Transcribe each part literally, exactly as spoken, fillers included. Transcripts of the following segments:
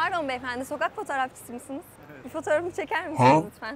Pardon beyefendi, sokak fotoğrafçısı mısınız? Evet. Bir fotoğrafımı çeker misiniz ha? Lütfen?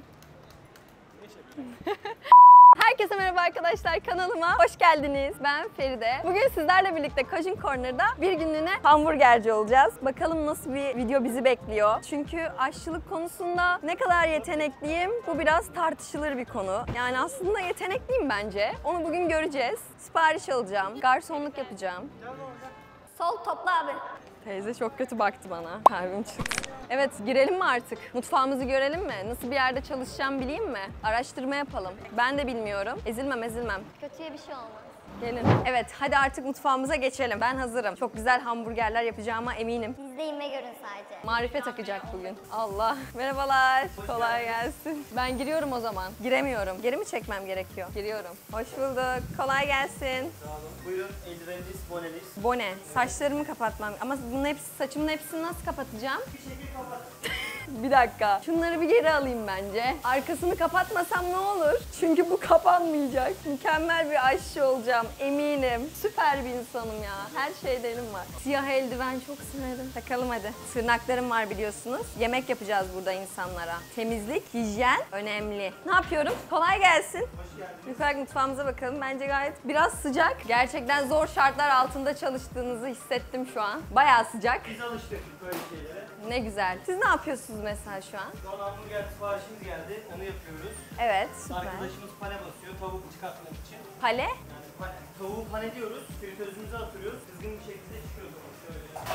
Herkese merhaba arkadaşlar, kanalıma hoş geldiniz. Ben Feride. Bugün sizlerle birlikte Cajun Corner'da bir günlüğüne hamburgerci olacağız. Bakalım nasıl bir video bizi bekliyor. Çünkü aşçılık konusunda ne kadar yetenekliyim bu biraz tartışılır bir konu. Yani aslında yetenekliyim bence. Onu bugün göreceğiz. Sipariş alacağım, garsonluk yapacağım. Sol topla abi. Teyze çok kötü baktı bana. Kalbim çıktı. Evet, girelim mi artık? Mutfağımızı görelim mi? Nasıl bir yerde çalışacağım bileyim mi? Araştırma yapalım. Ben de bilmiyorum. Ezilmem, ezilmem. Kötüye bir şey olmaz. Gelin. Evet, hadi artık mutfağımıza geçelim. Ben hazırım. Çok güzel hamburgerler yapacağıma eminim. Biz de yeme görün sadece. Marifet akacak bugün. Allah. Merhabalar. Kolay gelsin. Ben giriyorum o zaman. Giremiyorum. Geri mi çekmem gerekiyor? Giriyorum. Hoş bulduk. Kolay gelsin. Sağ olun. Buyurun, eldiveniniz, boneniz. Bone. Saçlarımı kapatmam. Ama bunun hepsi, saçımın hepsini nasıl kapatacağım? Bir şekilde kapat. Bir dakika. Şunları bir geri alayım bence. Arkasını kapatmasam ne olur? Çünkü bu kapanmayacak. Mükemmel bir aşçı olacağım. Eminim. Süper bir insanım ya. Her şeylerim var. Siyah eldiven çok severim. Takalım hadi. Tırnaklarım var biliyorsunuz. Yemek yapacağız burada insanlara. Temizlik, hijyen önemli. Ne yapıyorum? Kolay gelsin. Hoş geldiniz. Lütfen mutfağımıza bakalım. Bence gayet biraz sıcak. Gerçekten zor şartlar altında çalıştığınızı hissettim şu an. Bayağı sıcak. Biz alıştık böyle şeylere. Ne güzel. Siz ne yapıyorsunuz mesela şu an? Şu an hamburger siparişimiz geldi, onu yapıyoruz. Evet, süper. Arkadaşımız pane basıyor, tavuk çıkartmak için. Pale? Yani pane, tavuğu paneliyoruz, fritözümüze atıyoruz. Kızgın bir şekilde çıkıyor tavuk şöyle.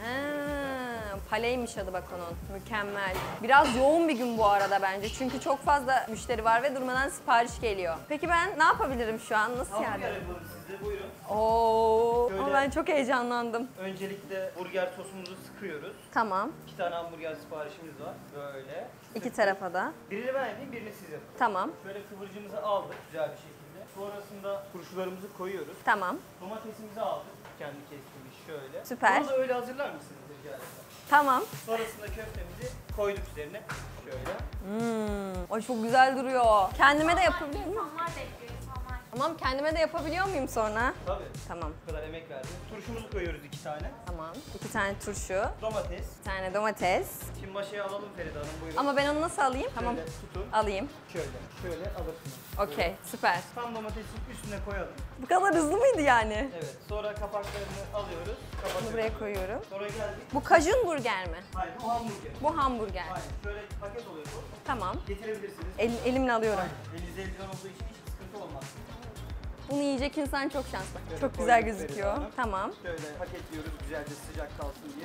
Ha, paleymiş adı bak onun. Mükemmel. Biraz yoğun bir gün bu arada bence. Çünkü çok fazla müşteri var ve durmadan sipariş geliyor. Peki ben ne yapabilirim şu an? Nasıl Hamburger yardım? yapalım size, buyurun. Oo, Şöyle. ama ben çok heyecanlandım. Öncelikle burger sosumuzu sıkıyoruz. Tamam. İki tane hamburger siparişimiz var, böyle. İki tarafa da. Birini ben yapayım, birini siz yapın. Tamam. Şöyle kıvırcımızı aldık güzel bir şekilde. Sonrasında turşularımızı koyuyoruz. Tamam. Domatesimizi aldık, kendi kestiğimiz şöyle. Süper. Bunu da öyle hazırlar mısınız rica etsem? Tamam. Sonrasında köftemizi koyduk üzerine. Şöyle. Hmm. Ay çok güzel duruyor. Kendime de yapabiliyor muyum? İnsanlar bekliyor insanlar. Tamam, kendime de yapabiliyor muyum sonra? Tabii. Tamam. Bu kadar emek verdim. Turşumuzu koyuyoruz iki tane. Tamam. İki tane turşu, Domates. bir tane domates. Şimdi maşaya alalım Feride Hanım, buyurun. Ama ben onu nasıl alayım? Şöyle Tamam. tutun. Alayım. Şöyle. Şöyle alırsınız. Okey, süper. Tam domatesin üstüne koyalım. Bu kadar hızlı mıydı yani? Evet. Sonra kapaklarını alıyoruz. Bunu Kapatıyoruz. buraya koyuyorum. Sonra geldik. Bu kajun burger mi? Hayır, bu hamburger. Bu hamburger. Aynen. Şöyle paket oluyor bu. Tamam. Getirebilirsiniz. El, elimle alıyorum. Aynen. Elinizde eldiven olduğu için hiçbir sıkıntı olmaz. Bunu yiyecek insan çok şanslı. Şöyle Çok güzel koyduk gözüküyor. Feride Hanım. Tamam. Şöyle paketliyoruz güzelce sıcak kalsın diye.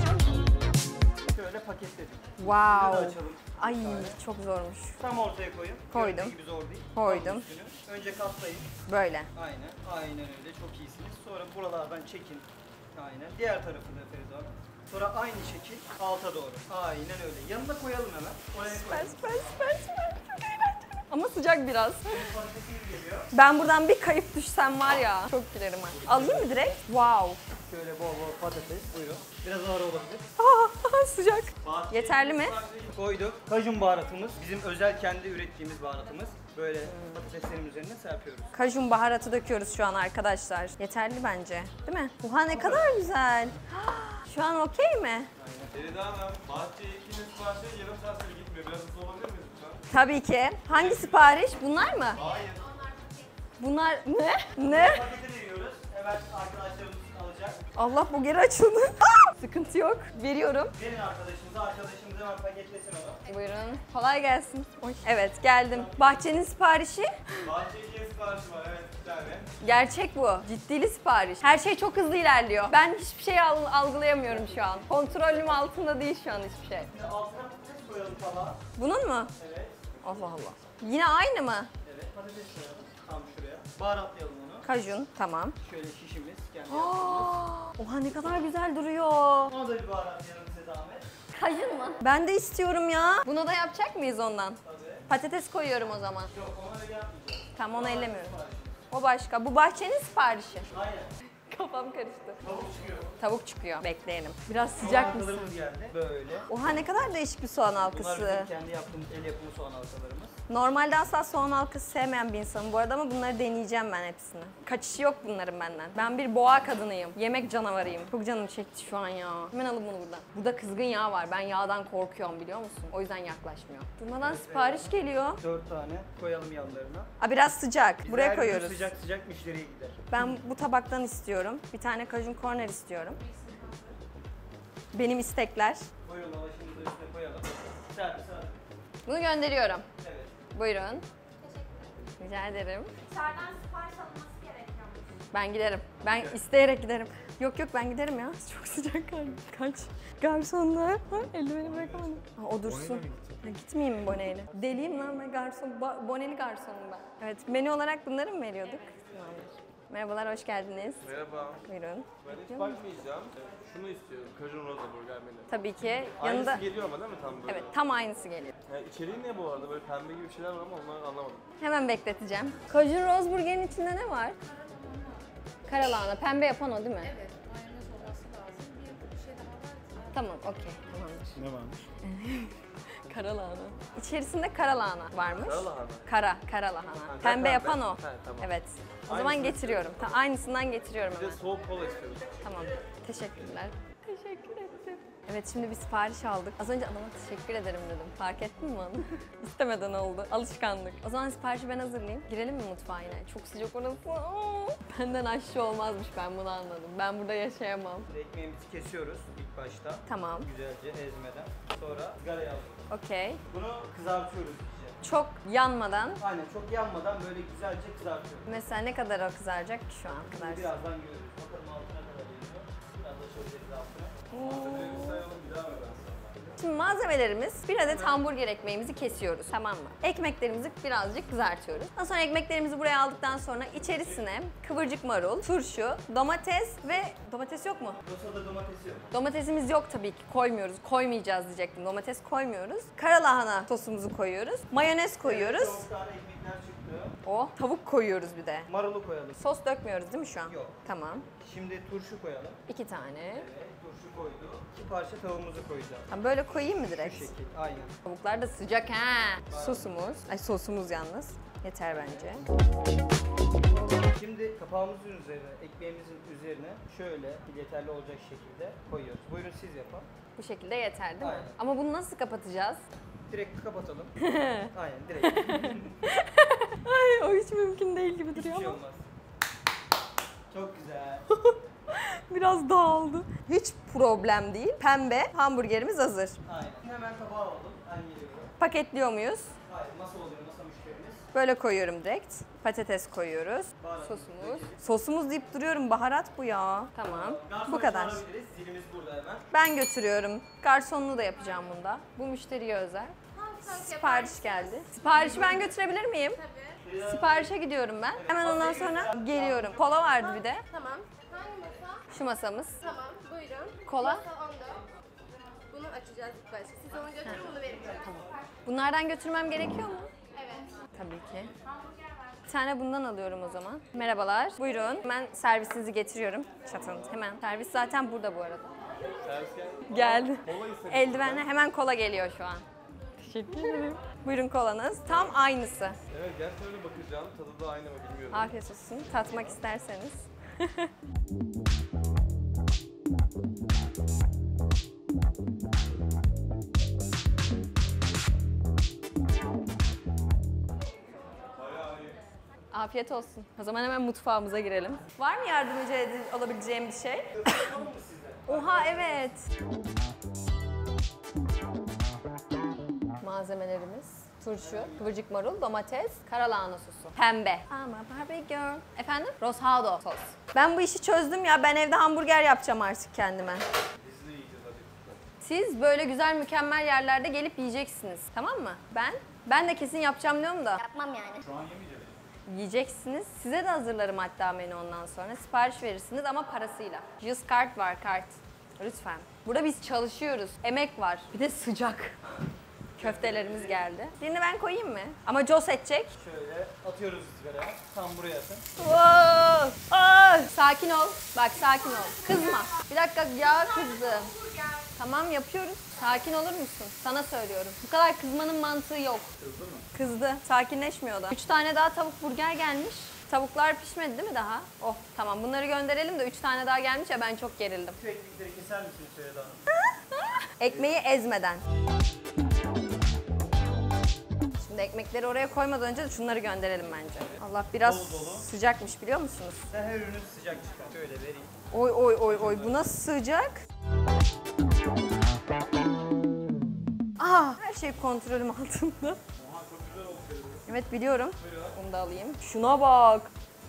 Şöyle paketledik. Şöyle Wow. açalım. Ay Şöyle. çok zormuş. Tam ortaya koyun. Koydum. Gördüğünüz gibi zor değil. Koydum. Tam üstünü. Önce katlayın. Böyle. Aynen. Aynen öyle. Çok iyisiniz. Sonra buralardan çekin. Aynen. Diğer tarafı da Feride Hanım. Sonra aynı şekil alta doğru. Aynen öyle. Yanına koyalım hemen. Oraya Süper koyalım. süper süper süper. Çok eğlenceli. Ama sıcak biraz. Şimdi patatesimiz geliyor. Ben buradan bir kayıp düşsem var ya. Çok gülerim ha. Alayım mı direkt? Wow. Şöyle bol bol patates. Buyurun. Biraz ağır olabilir. Aa, sıcak. Yeterli mi? Koyduk. Kajun baharatımız. Bizim özel kendi ürettiğimiz baharatımız. Böyle patateslerin üzerine serpiyoruz. Kajun baharatı döküyoruz şu an arkadaşlar. Yeterli bence. Değil mi? Oha ne kadar güzel. Şu an okey mi? Feride Hanım, bahçeye ikiniz bahçeye yarım saat sonra gitmiyor. Biraz hızlı olabilir miyiz lütfen? Tabii ki. Hangi sipariş? Bunlar mı? Hayır. Bunlar ne? Ne? Paketi veriyoruz. Evet arkadaşlarımız alacak. Allah bu geri açıldı. Aa! Sıkıntı yok. Veriyorum. Verin arkadaşımıza. Arkadaşımız hemen paketlesin onu. Buyurun. Kolay gelsin. Oy. Evet geldim. Bahçenin siparişi. Bahçeye ikiye siparişi var, evet bir tane. Gerçek bu. Ciddili sipariş. Her şey çok hızlı ilerliyor. Ben hiçbir şey al- algılayamıyorum şu an. Kontrolüm altında değil şu an hiçbir şey. Şimdi altına patates koyalım tabağa. Bunun mu? Evet. Allah Allah. Yine aynı mı? Evet patates koyalım. Tam şuraya. Baharatlayalım onu. Kajun. Tamam. Şöyle şişimiz. Kendi yaptığımız. Aa, oha ne kadar güzel duruyor. Ona da bir baharatlayalım size zahmet. Kajun mu? Ben de istiyorum ya. Bunu da yapacak mıyız ondan? Tabii. Patates koyuyorum o zaman. Yok ona öyle yapmayacağız. Tamam onu ellemiyorum. O başka. Bu bahçenin siparişi. Aynen. Kafam karıştı. Tavuk çıkıyor. Tavuk çıkıyor. Bekleyelim. Biraz Soğan sıcak mısın? halkalarımız geldi. Böyle. Oha ne kadar değişik bir soğan Bunlar halkası. bizim kendi yaptığımız el yapımı soğan halkalarımız. Normalde asla soğan halkası sevmeyen bir insanım bu arada ama bunları deneyeceğim ben hepsini. Kaçışı yok bunların benden. Ben bir boğa kadınıyım. Yemek canavarıyım. Çok canım çekti şu an ya. Hemen alın bunu buradan. Burada kızgın yağ var. Ben yağdan korkuyorum biliyor musun? O yüzden yaklaşmıyor. Durmadan sipariş geliyor. Dört tane koyalım yanlarına. Aa, biraz sıcak. Biz Buraya her gün koyuyoruz. Sıcak sıcak müşteriye gider. Ben bu tabaktan istiyorum. Bir tane kajun corner istiyorum. Benim istekler. Buyurun lavaşımızı üstüne koyalım. Servis hazır. Bunu gönderiyorum. Evet. Buyurun. Rica ederim. Dışarıdan sipariş alınması gerekiyormuş. Ben giderim. Ben isteyerek giderim. Yok yok ben giderim ya. Çok sıcak kaldım. Kaç. Garsonlar. Ha, eldiveni bırakamadım. Ha, o dursun. Ha, gitmeyeyim mi boneyle? Deliyim lan ben garson. Ba- boneli garsonum ben. Evet menü olarak bunları mı veriyorduk? Tamamdır. Merhabalar hoş geldiniz. Merhaba. Buyurun. Ben hiç bakmayacağım. Şunu istiyorum. Cajun Rosa Burger menü. Tabii ki. Aynısı Yanında... geliyor ama değil mi tam böyle? Evet tam aynısı geliyor. Yani içeriği ne bu arada? Böyle pembe gibi şeyler var ama onları anlamadım. Hemen bekleteceğim. Kajun Roseburger'in içinde ne var? Karalahana. Pembe yapan o değil mi? Evet, mayonez olması lazım. Bir şey daha var. Tamam, okey. Tamamdır. Ne varmış? Karalahana. İçerisinde karalahana varmış. Karalahana. Kara, karalahana. Ha, Pembe pembe. yapan o. Ha, tamam. Evet. O Aynısını zaman getiriyorum. Ta- aynısından getiriyorum Bir de hemen. soğuk kola istiyorum. Tamam. Teşekkürler. Teşekkür ettim. Evet şimdi bir sipariş aldık. Az önce adama teşekkür ederim dedim. Fark ettin mi onu? İstemeden oldu. Alışkanlık. O zaman siparişi ben hazırlayayım. Girelim mi mutfağa yine? Çok sıcak orası. Aa! Benden aşçı olmazmış ben bunu anladım. Ben burada yaşayamam. Ekmeğimizi kesiyoruz ilk başta. Tamam. Güzelce ezmeden. Sonra ızgaraya alıyoruz. Okey. Bunu kızartıyoruz iyice. Çok yanmadan. Aynen çok yanmadan böyle güzelce kızartıyoruz. Mesela ne kadar o kızaracak ki şu an kadar? Şimdi birazdan görürüz. Bakalım altına kadar yanıyor. Biraz da çözeriz altına. Malzemeleri sayalım bir daha ver ben sana. Şimdi malzemelerimiz, bir adet hamburger ekmeğimizi kesiyoruz, tamam mı? Ekmeklerimizi birazcık kızartıyoruz. Ondan sonra ekmeklerimizi buraya aldıktan sonra içerisine kıvırcık marul, turşu, domates ve... Domates yok mu? Rosada domates yok. Domatesimiz yok tabii ki, koymuyoruz. Koymayacağız diyecektim. Domates koymuyoruz. Karalahana sosumuzu koyuyoruz. Mayonez koyuyoruz. Çok tane ekmekler çıktı. O, tavuk koyuyoruz bir de. Marulu koyalım. Sos dökmüyoruz değil mi şu an? Yok. Tamam. Şimdi turşu koyalım. İki tane. Evet, turşu koyduk. İki parça tavuğumuzu koyacağız. Ha, böyle koyayım mı Bu direkt? şekil, aynen. Tavuklar da sıcak ha. Sosumuz. Ay sosumuz yalnız. Yeter bence. Şimdi kapağımızın üzerine, ekmeğimizin üzerine şöyle yeterli olacak şekilde koyuyoruz. Buyurun siz yapın. Bu şekilde yeter değil mi? Aynen. Ama bunu nasıl kapatacağız? Direkt kapatalım. Aynen direkt. Ay o hiç mümkün değil gibi Hiçbir duruyor şey ama. olmaz. Çok güzel. Biraz dağıldı. Hiç problem değil. Pembe hamburgerimiz hazır. Aynen. Hemen tabağa aldım. Ben geliyorum. Paketliyor muyuz? Hayır, masa oluyor, masa müşterimiz. Böyle koyuyorum direkt. Patates koyuyoruz. Baharat. Sosumuz. Sosumuz deyip duruyorum. Baharat bu ya. Tamam. Garson Bu kadar. çağırabiliriz. Zilimiz burada hemen. Ben götürüyorum. Garsonluğu da yapacağım bunda. Bu müşteriye özel. Sipariş geldi. Siparişi ben götürebilir miyim? Tabii. Siparişe gidiyorum ben. Hemen ondan sonra geliyorum. Kola vardı bir de. Tamam. Hangi masa? Şu masamız. Tamam, buyurun. Kola. Masa on dört. Bunu açacağız ilk başta. Siz onu götürün, bunu vereceğim. Bunlardan götürmem gerekiyor mu? Evet. Tabii ki. Bir tane bundan alıyorum o zaman. Merhabalar. Buyurun. Hemen servisinizi getiriyorum. Çatın. Hemen. Servis zaten burada bu arada. Servis gel. Geldi. Kola istedim. Eldivenle hemen kola geliyor şu an. Teşekkür ederim. Buyurun kolanız. Tam aynısı. Evet gerçekten öyle bakacağım. Tadı da aynı mı bilmiyorum. Afiyet olsun. Tatmak isterseniz. Afiyet olsun. O zaman hemen mutfağımıza girelim. Var mı yardımcı ed- olabileceğim bir şey? Oha evet. Malzemelerimiz turşu, kıvırcık marul, domates, karalahana sosu. Pembe. Ama Barbie girl. Efendim? Rosado sos. Ben bu işi çözdüm ya. Ben evde hamburger yapacağım artık kendime. Biz de yiyeceğiz hadi. Siz böyle güzel mükemmel yerlerde gelip yiyeceksiniz. Tamam mı? Ben ben de kesin yapacağım diyorum da. Yapmam yani. Şu an yemeyeceğiz. Yiyeceksiniz. Size de hazırlarım hatta menü ondan sonra. Sipariş verirsiniz ama parasıyla. Just kart var kart. Lütfen. Burada biz çalışıyoruz. Emek var. Bir de sıcak. Köftelerimiz geldi. Birini ben koyayım mı? Ama Jos edecek. Şöyle atıyoruz ızgaraya. Tam buraya atın. Wow! Ay! Sakin ol. Bak sakin ol. Kızma. Bir dakika ya kızdı. Tamam yapıyoruz. Sakin olur musun? Sana söylüyorum. Bu kadar kızmanın mantığı yok. Kızdı mı? Kızdı. Sakinleşmiyor da. Üç tane daha tavuk burger gelmiş. Tavuklar pişmedi değil mi daha? Oh tamam bunları gönderelim de üç tane daha gelmiş ya ben çok gerildim. Şu ekmekleri keser misiniz Feride Hanım? Ekmeği ezmeden. Şimdi ekmekleri oraya koymadan önce de şunları gönderelim bence. Allah biraz Dolu dolu. sıcakmış biliyor musunuz? Size her ürünü sıcak çıkar. Şöyle vereyim. Oy oy oy oy bu nasıl sığacak? Aa, her şey kontrolüm altında. Evet biliyorum. Bunu da alayım. Şuna bak.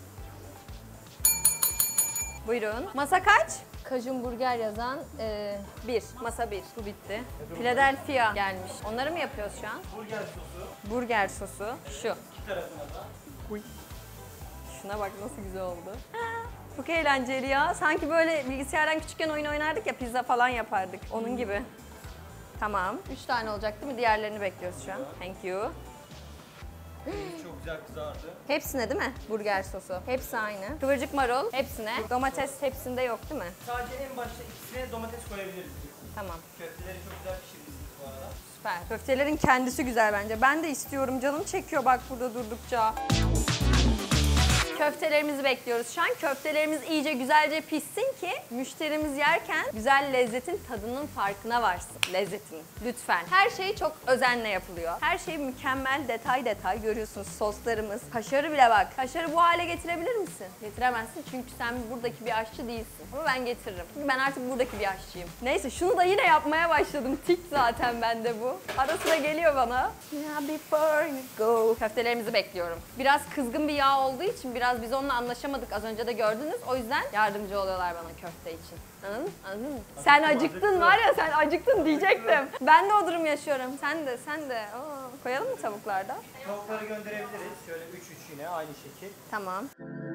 Buyurun. Masa kaç? Kajun burger yazan e, bir. Masa bir. Bu bitti. Philadelphia gelmiş. Onları mı yapıyoruz şu an? Burger sosu. Burger sosu. Şu. İki tarafına da. Şuna bak nasıl güzel oldu. Çok eğlenceli ya. Sanki böyle bilgisayardan küçükken oyun oynardık ya pizza falan yapardık. Onun gibi. Tamam. Üç tane olacak değil mi? Diğerlerini bekliyoruz şu an. Thank you. Çok güzel kızardı. Hepsine değil mi? Burger sosu. Hepsi aynı. Kıvırcık marul hepsine. Domates hepsinde yok değil mi? Sadece en başta ikisine domates koyabiliriz. Tamam. Köfteleri çok güzel pişirmişsiniz bu arada. Süper. Köftelerin kendisi güzel bence. Ben de istiyorum. Canım çekiyor bak burada durdukça. Köftelerimizi bekliyoruz şu an. Köftelerimiz iyice güzelce pişsin ki müşterimiz yerken güzel lezzetin tadının farkına varsın. Lezzetin. Lütfen. Her şey çok özenle yapılıyor. Her şey mükemmel detay detay görüyorsunuz. Soslarımız. Kaşarı bile bak. Kaşarı bu hale getirebilir misin? Getiremezsin çünkü sen buradaki bir aşçı değilsin. Ama ben getiririm. Çünkü ben artık buradaki bir aşçıyım. Neyse şunu da yine yapmaya başladım. Tik zaten bende bu. Ara sıra geliyor bana. Yeah, before you go. Köftelerimizi bekliyorum. Biraz kızgın bir yağ olduğu için biraz biz onunla anlaşamadık az önce de gördünüz. O yüzden yardımcı oluyorlar bana köfte için. Anladın mı? Anladın mı? Sen acıktın var ya sen acıktın diyecektim. Ben de o durum yaşıyorum. Sen de sen de. Oo, koyalım mı tavuklarda? Tavukları gönderebiliriz. Şöyle üç üç yine aynı şekil. Tamam.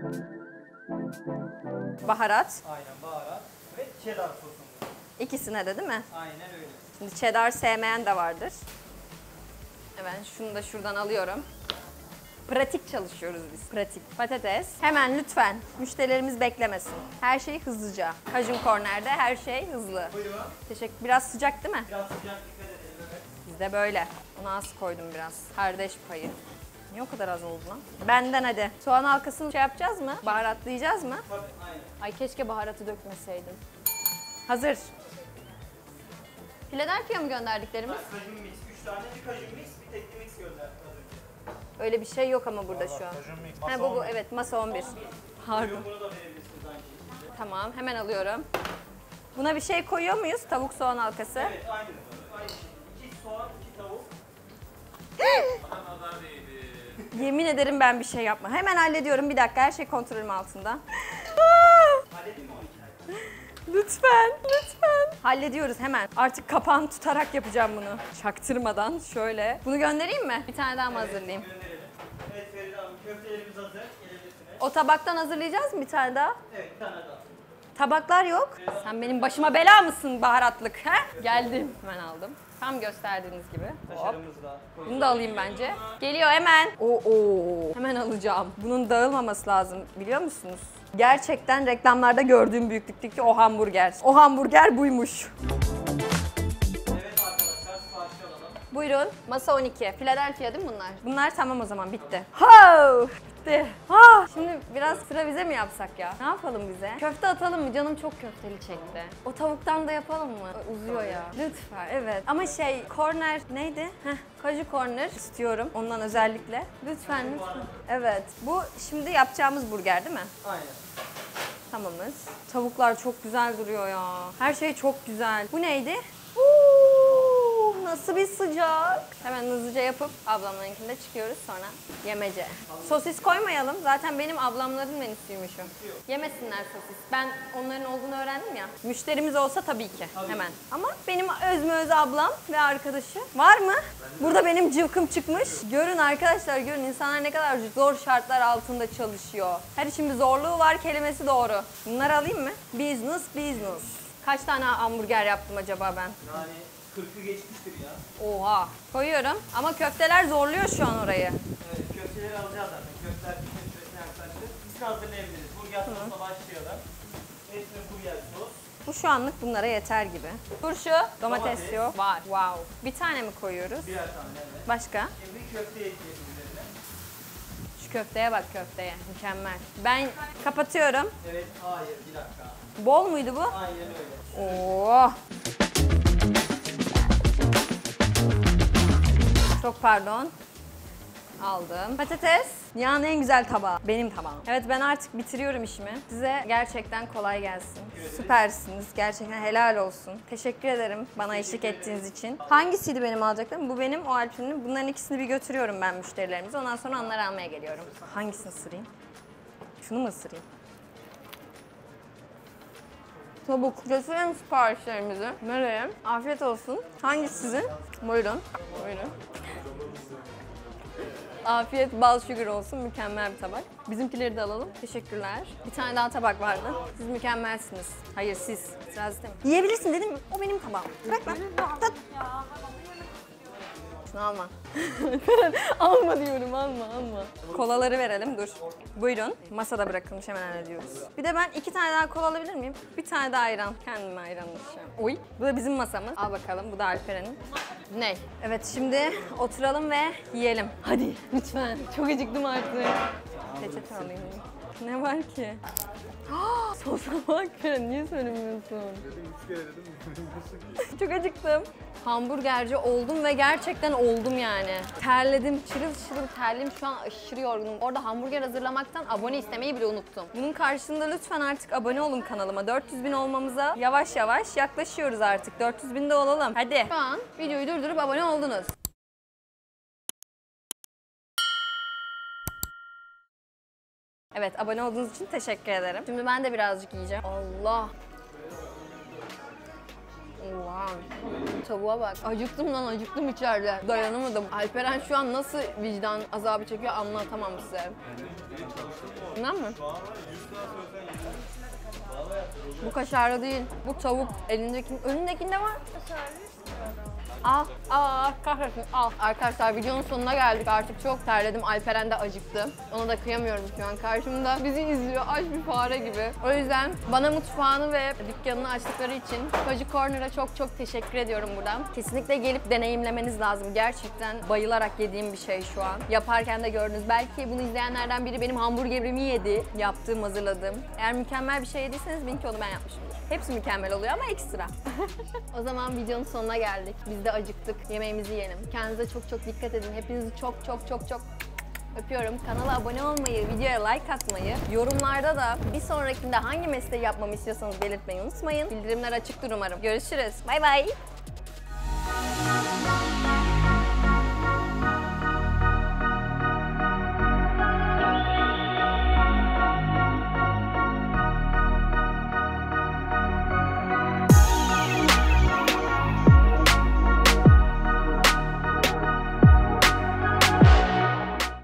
Baharat. Aynen baharat ve cheddar sosumuz. İkisine de değil mi? Aynen öyle. Şimdi cheddar sevmeyen de vardır. Evet şunu da şuradan alıyorum. Pratik çalışıyoruz biz. Pratik. Patates. Hemen lütfen. Müşterilerimiz beklemesin. Her şey hızlıca. Kajun Corner'de her şey hızlı. Buyurun. Teşekkür. Biraz sıcak değil mi? Biraz sıcak dikkat edelim evet. Bizde böyle. Ona az koydum biraz. Kardeş payı. Niye o kadar az oldu lan? Benden hadi. Soğan halkasını şey yapacağız mı? Baharatlayacağız mı? Tabii aynen. Ay keşke baharatı dökmeseydim. Hazır. Philadelphia mı gönderdiklerimiz? Kajun mix. üç tane bir kajun mix, bir tekli mix gönderdik az önce. Öyle bir şey yok ama burada şu an. Ha bu bu evet masa on bir. Pardon. Bunu da verebilirsiniz aynı şekilde. Tamam hemen alıyorum. Buna bir şey koyuyor muyuz? Tavuk soğan halkası. Evet aynı. Aynı şekilde. İki soğan, iki tavuk. Nazar değdi. Yemin ederim ben bir şey yapma. Hemen hallediyorum bir dakika her şey kontrolüm altında. Halledeyim mi on iki dakika? Lütfen, lütfen. Hallediyoruz hemen. Artık kapağını tutarak yapacağım bunu. Çaktırmadan şöyle. Bunu göndereyim mi? Bir tane daha mı hazırlayayım? Gönderelim. Evet Feride Hanım köftelerimiz hazır. Gelebilirsiniz. O tabaktan hazırlayacağız mı bir tane daha? Evet bir tane daha. Tabaklar yok. Sen benim başıma bela mısın baharatlık he? Geldim. Hemen aldım. Tam gösterdiğiniz gibi. Hop. Kaşarımızı da koyuyoruz. Bunu da alayım bence. Geliyor hemen. Oo, oo. Hemen alacağım. Bunun dağılmaması lazım biliyor musunuz? Gerçekten reklamlarda gördüğüm büyüklükteki o hamburger. O hamburger buymuş. Evet arkadaşlar siparişi alalım. Buyurun. Masa on iki. Philadelphia değil mi bunlar? Bunlar tamam o zaman bitti. Ho! Bitti. Ha! Şimdi biraz sıra bize mi yapsak ya? Ne yapalım bize? Köfte atalım mı? Canım çok köfteli çekti. O tavuktan da yapalım mı? Uzuyor ya. Lütfen evet. Ama şey corner neydi? Heh, kaju corner istiyorum ondan özellikle. Lütfen lütfen. Evet. Bu şimdi yapacağımız burger değil mi? Aynen. Tamamız. Tavuklar çok güzel duruyor ya. Her şey çok güzel. Bu neydi? Uuu, nasıl bir sıcak. Hemen hızlıca yapıp ablamlarınkinde çıkıyoruz sonra yemece. Sosis koymayalım. Zaten benim ablamların menüsüymüş o. Yemesinler sosis. Ben onların olduğunu öğrendim ya. Müşterimiz olsa tabii ki. Hemen. Ama benim özmü öz ablam ve arkadaşı var mı? Burada benim cıvkım çıkmış. Görün arkadaşlar görün insanlar ne kadar zor şartlar altında çalışıyor. Her işin bir zorluğu var kelimesi doğru. Bunları alayım mı? Business business. Kaç tane hamburger yaptım acaba ben? Yani kırkı geçmiştir ya. Oha. Koyuyorum ama köfteler zorluyor şu an orayı. Evet, köfteleri alacağız zaten. Köfteler pişme süresine yaklaştı. Biz hazırlayabiliriz. Burger sosla başlayalım. Esmer burger sos. Bu şu anlık bunlara yeter gibi. Turşu, domates Domates. yok. Var. Wow. Bir tane mi koyuyoruz? Birer tane evet. Başka? Şimdi köfte ekleyelim üzerine. Şu köfteye bak köfteye. Mükemmel. Ben kapatıyorum. Evet, hayır bir dakika. Bol muydu bu? Aynen öyle. Oo. Çok pardon. Aldım. Patates. Dünyanın en güzel tabağı. Benim tabağım. Evet ben artık bitiriyorum işimi. Size gerçekten kolay gelsin. Süpersiniz. Gerçekten helal olsun. Teşekkür ederim bana eşlik ettiğiniz için. Hangisiydi benim alacaklarım? Bu benim, o Alp'in. Bunların ikisini bir götürüyorum ben müşterilerimize. Ondan sonra onları almaya geliyorum. Hangisini ısırayım? Şunu mu ısırayım? Tavuk. Götürelim siparişlerimizi. Nereye? Afiyet olsun. Hangisi sizin? Buyurun. Buyurun. Afiyet bal şükür olsun. Mükemmel bir tabak. Bizimkileri de alalım. Teşekkürler. Bir tane daha tabak vardı. Siz mükemmelsiniz. Hayır siz. İtiraz istemiyorum. Yiyebilirsin dedim mi? O benim tabağım. Bırak lan. Tat. Şunu alma. Alma diyorum, alma, alma. Kolaları verelim, dur. Buyurun. Masada bırakılmış, hemen hallediyoruz. Bir de ben iki tane daha kola alabilir miyim? Bir tane daha ayran. Kendime ayran içeceğim. Oy. Bu da bizim masamız. Al bakalım, bu da Alperen'in. Ne? Evet, şimdi oturalım ve yiyelim. Hadi, lütfen. Çok acıktım artık. Peçete alayım. Ne var ki? Sosa bak, niye söylemiyorsun? Çok acıktım. Hamburgerci oldum ve gerçekten oldum yani. Terledim, çırıl çırıl terledim. Şu an aşırı yorgunum. Orada hamburger hazırlamaktan abone istemeyi bile unuttum. Bunun karşılığında lütfen artık abone olun kanalıma. dört yüz bin olmamıza yavaş yavaş yaklaşıyoruz artık. dört yüz binde olalım. Hadi. Şu an videoyu durdurup abone oldunuz. Evet, abone olduğunuz için teşekkür ederim. Şimdi ben de birazcık yiyeceğim. Allah. Wow. Tavuğa bak. Acıktım lan, acıktım içeride. Dayanamadım. Alperen şu an nasıl vicdan azabı çekiyor anlatamam size. Bundan mı? Bu kaşarlı değil. Bu tavuk. Elindeki, önündekinde var. Al, al, kahretsin, al. Arkadaşlar videonun sonuna geldik artık. Çok terledim. Alperen de acıktı. Ona da kıyamıyorum şu an. Karşımda bizi izliyor aç bir fare gibi. O yüzden bana mutfağını ve dükkanını açtıkları için Cozy Corner'a çok çok teşekkür ediyorum buradan. Kesinlikle gelip deneyimlemeniz lazım. Gerçekten bayılarak yediğim bir şey şu an. Yaparken de gördünüz. Belki bunu izleyenlerden biri benim hamburgerimi yedi. Yaptığım, hazırladığım. Eğer mükemmel bir şey yediyseniz bilin ki onu ben yapmışımdır. Hepsi mükemmel oluyor ama ekstra. O zaman videonun sonuna geldik. Biz de acıktık. Yemeğimizi yiyelim. Kendinize çok çok dikkat edin. Hepinizi çok çok çok çok öpüyorum. Kanala abone olmayı, videoya like atmayı, yorumlarda da bir sonrakinde hangi mesleği yapmamı istiyorsanız belirtmeyi unutmayın. Bildirimler açıktır umarım. Görüşürüz. Bay bay.